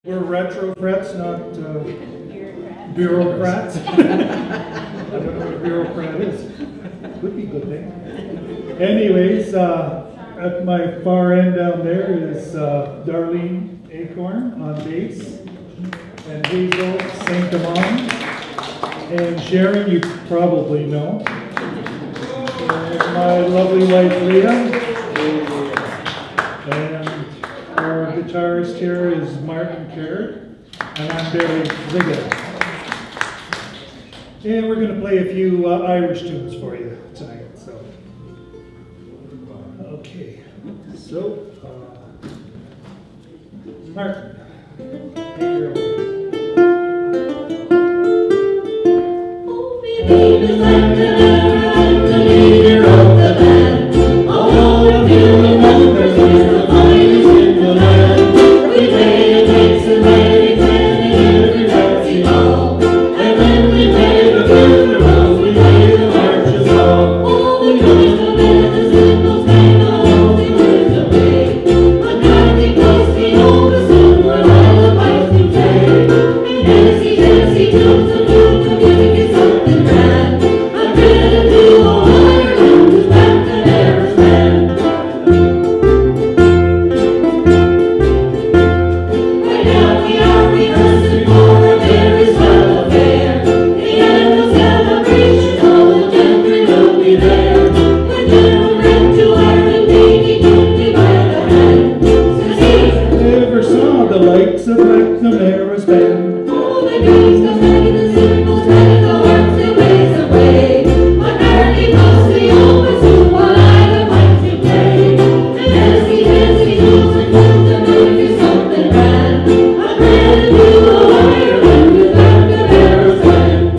We're retrofrets, not bureaucrats. I don't know what a bureaucrat is. Would be a good thing. Anyways, at my far end down there is Darlene Acorn on bass, and Hazel St. Amand, and Sharon you probably know, and my lovely wife Leah. Our guitarist here is Martin Carrot, and I'm Barry Ziggett. And we're going to play a few Irish tunes for you tonight. So, okay. So, Martin, take your own. I'm the leader of the band. All of you remember he's the finest in the land. We play a dance and very ten in every fancy hall. And when we play the funerals, we play the marches all. All the kind of band in those kind of holy words away. But Carney plus the oldest and we're all about to play. Tennessee, Tennessee, tunes and tunes and music is something grand. I'm gonna do all Ireland who's back to never stand. Right now we are rehearsing for a very swell affair. The annual celebration, all the gentry will be there. When General ran to Ireland, he took me by the hand. Says he, Never saw the likes of McNamara's band. all the guys go banging the cymbals, banging the horns, they ways away. But Carney plus the always who while I the mic to play. And Tennessee, Tennessee, tunes and tunes and music is something grand. I'm ready to do Ireland who's back to never stand.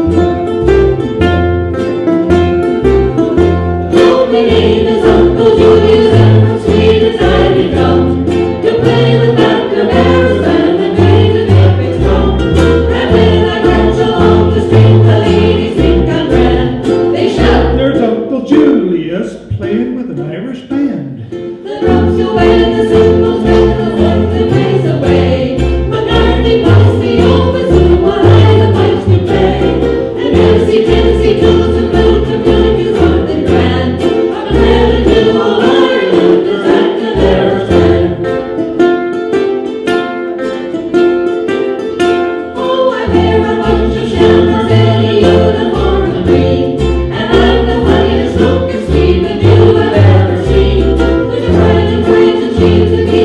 Oh, my name is Uncle Julius, and from Sweden I become to play with McNamara's band and play the epic drum. And when I march along the street, the ladies think I'm grand. They shout, There's Uncle Julius playing with an Irish band. the drums away and the cymbals bend the horns and ways away. McCartney plus the always who while I the pipes to play. And Tennessee, Tennessee, tunes and flutes and music is something grand. I'm ready to do all Ireland is back to never stand. Oh, I wear a bunch of shamrocks in a uniform of green, and I'm the funniest looking Swede that you have ever seen. With the pride and praise and sheaves and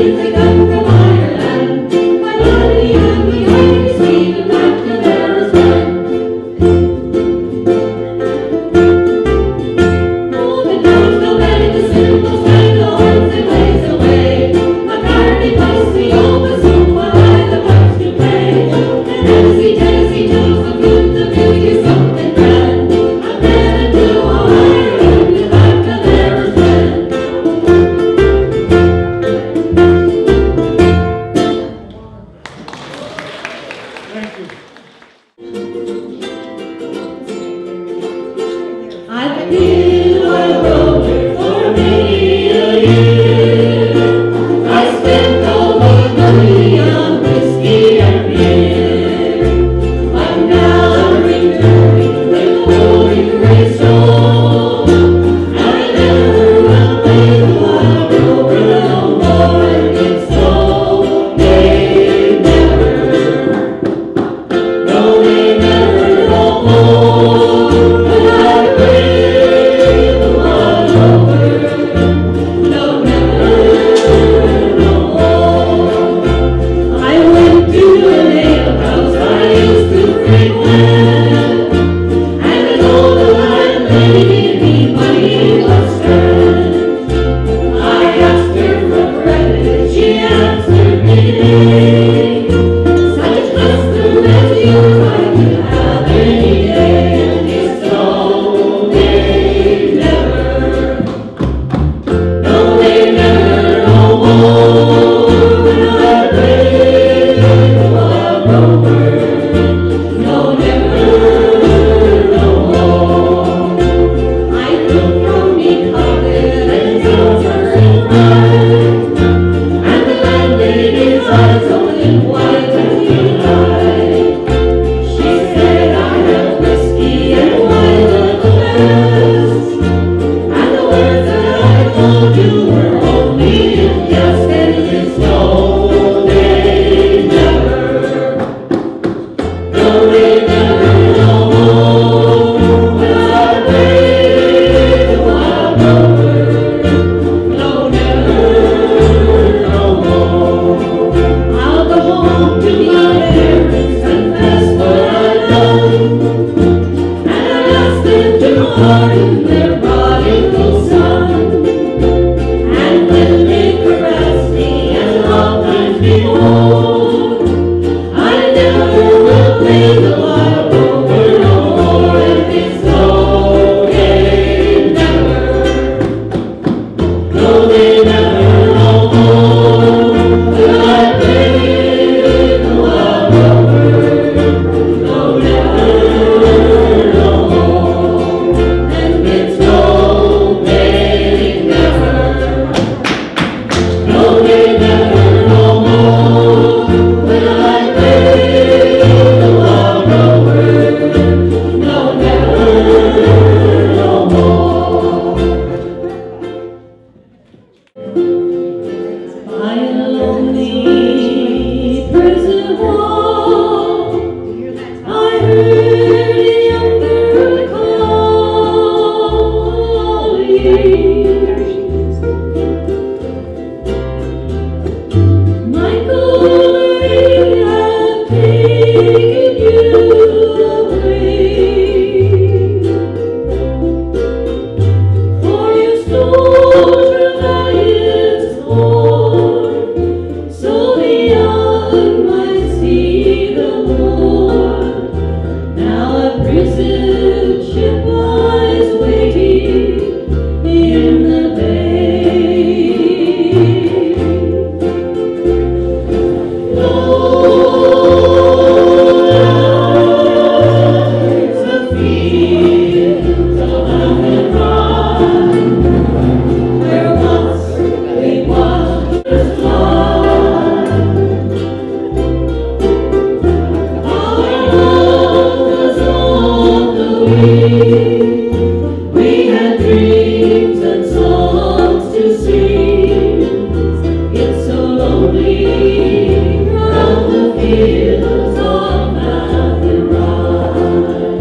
to sing. It's so lonely round the fields of Athenry.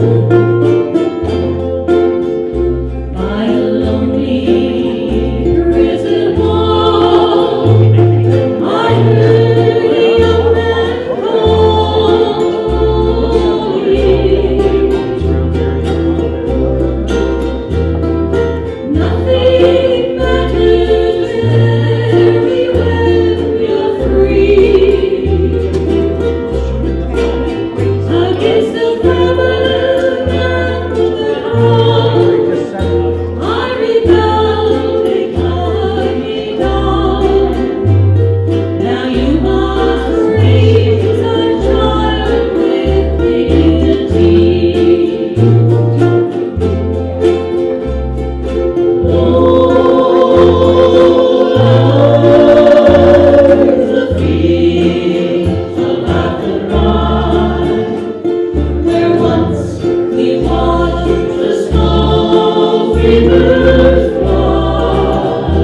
By a lonely prison wall, I heard a young man calling. Nothing matters very when you're free. Against the famine and the crowd, I rebelled, they cut me down. Now you must raise a child with dignity. The fields of Athenry, where once we watched the snow-free birds fly.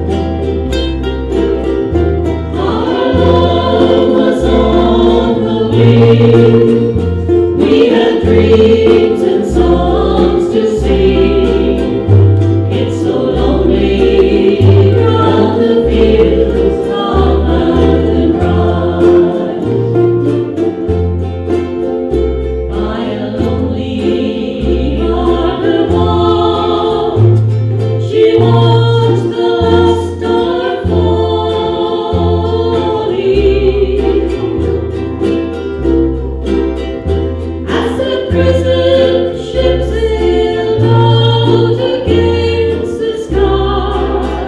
Our love was on the wing. We had dreams and songs to sing. It's so lonely round the fields of Athenry. By a lonely harbor wall, she watched the last star falling. As the prison ship sailed out against the sky,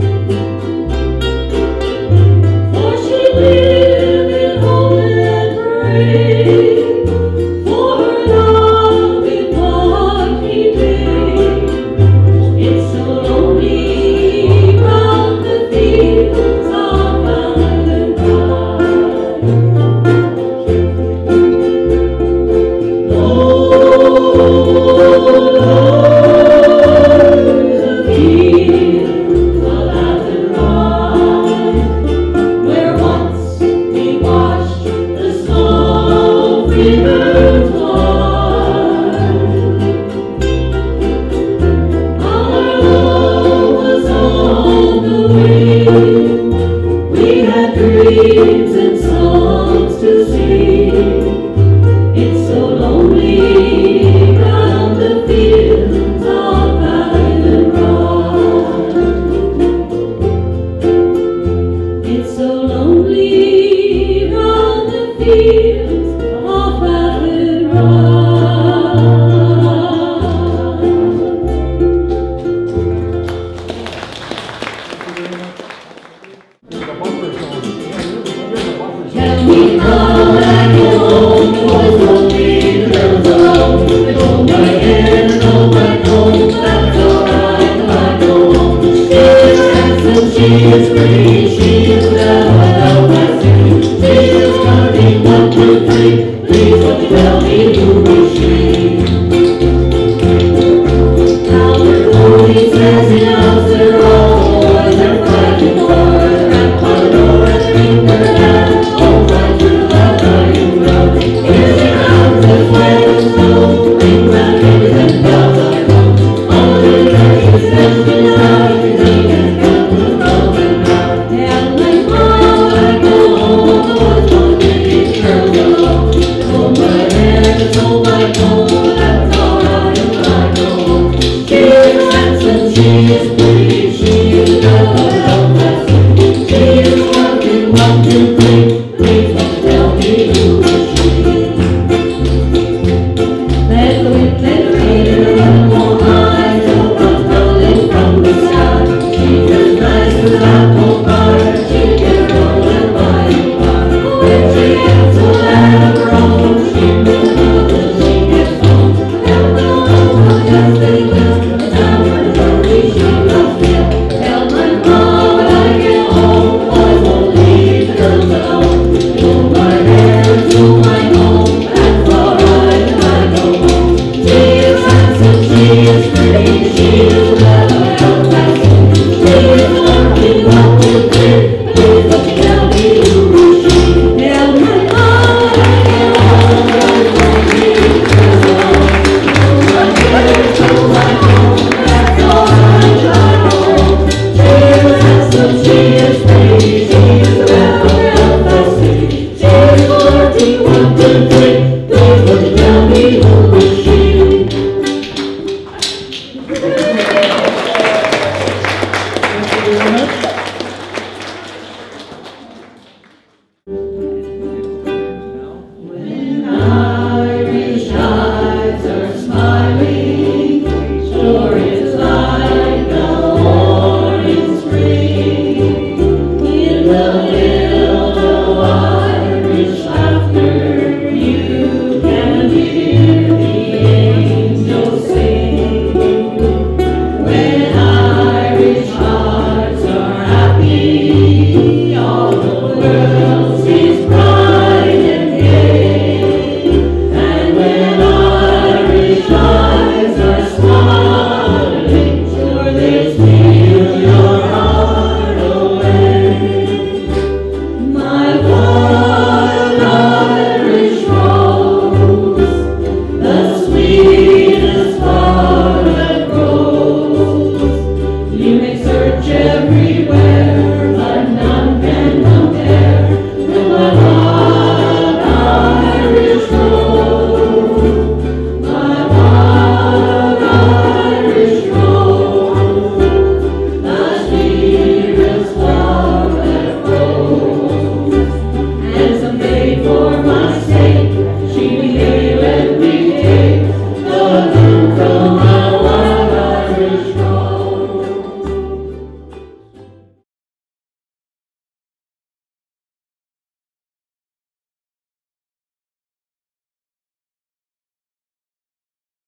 for she lived in hope and prayed, for her love in what he made. It's so lonely round the fields of Athenry. The fields of Athenry, where once we watched the snow-free birds fly. Our love was on the wing. We had dreams and songs to sing. It's so lonely round the fields of Athenry. It's so lonely round the fields of Athenry. Can we come back home? Was lonely girls alone. They hold my hand and hold my home. That's alright till I go home. She is handsome, she is pretty.